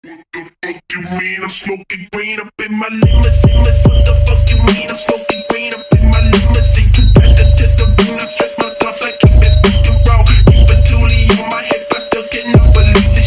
Fuck you mean I'm smoking green up in my limousine? What the fuck you mean I'm smoking green up in my limousine? Too bad to the green, I stress my thoughts, I keep it fucking raw. Keep a toolie on my hip, I still cannot believe this